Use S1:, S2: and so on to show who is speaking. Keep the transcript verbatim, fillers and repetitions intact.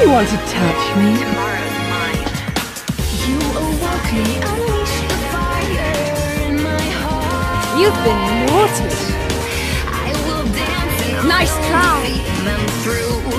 S1: You want to touch me?
S2: Tomorrow's mine. You awoke me, unleashed the fire in my heart.
S1: You've been naughty.
S2: I will dance and
S1: Nice try.
S2: see them through.